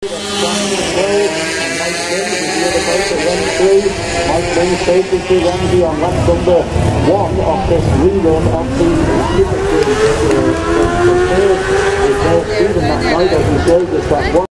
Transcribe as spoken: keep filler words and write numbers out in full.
Mike brings safely to Ramsey on lap number one of this rerun of the Olympic Games. The third is more Stephen that night as he shows us that one.